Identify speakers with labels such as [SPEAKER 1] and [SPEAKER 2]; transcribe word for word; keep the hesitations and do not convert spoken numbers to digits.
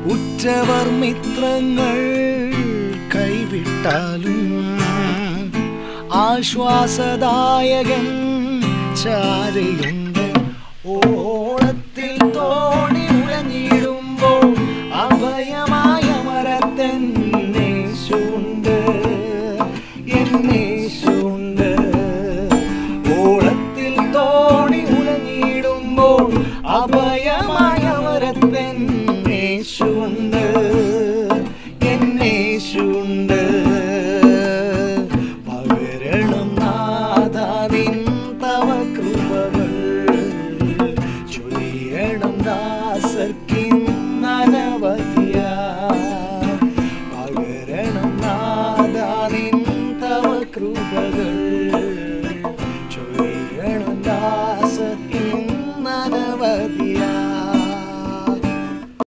[SPEAKER 1] ഉറ്റവർ മിത്രങ്ങൾ കൈവിട്ടാലും ആശ്വാസദായകൻ ചാരയുണ്ട്. ഓളത്തിൽ തോണി ഉലഞ്ഞിടുമ്പോൾ അഭയമായ മരത്തന്നേശുണ്ട്, എന്നേശുണ്ട്. ഓളത്തിൽ തോണി ഉലഞ്ഞിടുമ്പോൾ അഭയമായ മരത്തന്നേശു